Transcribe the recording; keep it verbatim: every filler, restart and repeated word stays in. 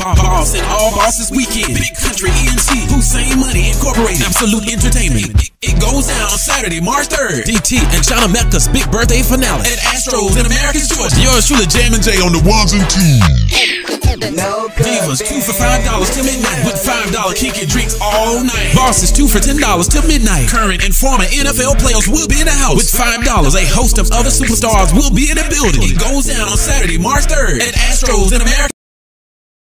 Boss and all bosses weekend. Big Country E N T, Hussein Money Incorporated. Absolute Entertainment. It goes down Saturday, March third. D T and China Mecca's big birthday finale at Astro's in Americus, Georgia. Yours truly, Jam and J on the ones and twos. No Divas, two for five dollars till midnight. With five dollar kinky drinks all night. Bosses, two for ten dollars till midnight. Current and former N F L players will be in the house. With five dollars, a host of other superstars will be in the building. It goes down on Saturday, March third at Astro's in America.